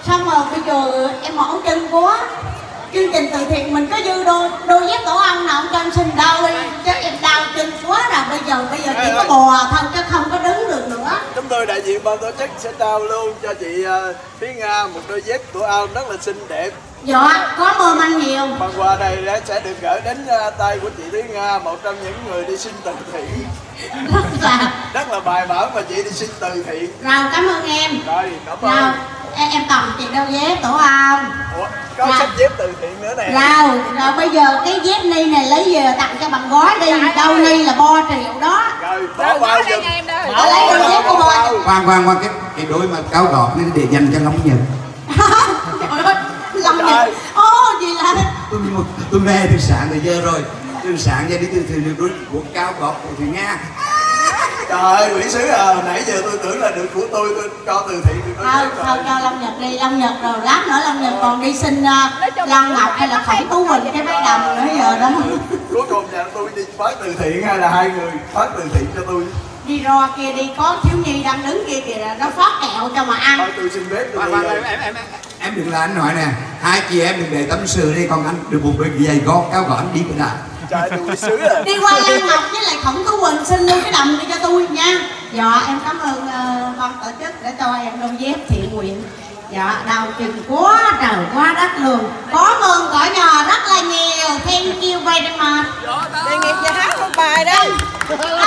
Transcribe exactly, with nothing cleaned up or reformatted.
Xong rồi bây giờ em mỏi chân quá. Chương trình từ thiện mình có dư đôi đôi dép tổ ong nào không cho em xin đâu đi, chứ em đau chân quá rồi. Bây giờ bây giờ chỉ có bò thôi chứ không có đứng được nữa. Chúng tôi đại diện ban tổ chức sẽ trao luôn cho chị uh, Thúy Nga một đôi dép tổ ong rất là xinh đẹp. Dạ, có ơn anh nhiều. Phần quà này sẽ được gửi đến uh, tay của chị Thúy Nga, một trong những người đi xin từ thiện. Dạ. Rất là bài bản mà chị đi xin từ thiện. Rồi, cảm ơn em. Rồi, cảm ơn. Rồi, em, em cầm chị đôi dép tổ ong. Ủa, có sách dép từ thiện nữa nè. Rồi, rồi bây giờ cái dép ni này lấy về tặng cho bạn gói đi. Đâu ni là bo triệu đó. Rồi, bỏ bao giùm. Bỏ lấy đôi dép của bo. Khoan khoan khoan, cái, cái đôi mà cao gọt nó để dành cho Long Nhật. Trời ơi, Long Nhật. Ô, gì là Tôi tôi nghe từ sáng tới giờ rồi. Từ sáng giờ đi từ từ đôi của cao gọt của Thúy Nga. Trời ơi, quỷ sứ à, nãy giờ tôi tưởng là được của tôi, tôi cho từ thiện được. Thôi, thôi cho Long Nhật đi, Long Nhật rồi lát nữa Long Nhật còn đi xin uh, Lan Ngọc hay là Khổng Tú Quỳnh cái mấy đồng nữa giờ đó. Cuối cùng nhà tôi đi phát từ thiện hay là hai người phát từ thiện cho tôi? Đi ro kia đi, có thiếu nhi đang đứng kia kìa, nó phát kẹo cho mà ăn. Thôi tôi xin phép tôi Khoan, khoan, em, em, em, em đừng là anh nói nè, hai chị em đừng để tâm sự đi, còn anh được một đôi giày gót cao gọt anh đi cái nào. Trời tôi quỷ sứ à. Đi qua Lan Ngọc với lại Khổng Tú Quỳnh xin luôn cái đồng đi cho tôi nha. Dạ em cảm ơn uh, ban tổ chức để cho em đôi dép thiện nguyện. Dạ đau chừng quá trời quá đất luôn. Có ơn cả nhà rất là nhiều. Thank you very much. Đề nghị chị hát một bài đi.